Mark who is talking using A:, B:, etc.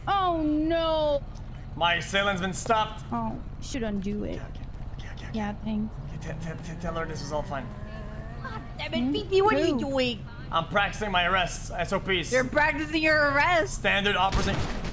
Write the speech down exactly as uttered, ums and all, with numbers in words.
A: Oh no!
B: My assailant's been stopped.
A: Oh, should undo it.
B: Okay, okay, okay, okay.
A: Yeah, thanks.
B: Okay, t t tell her this is all fine.
C: God damn it, P P, what are you doing?
B: I'm practicing my arrests, S O Ps.
C: You're practicing your arrest.
B: Standard operating.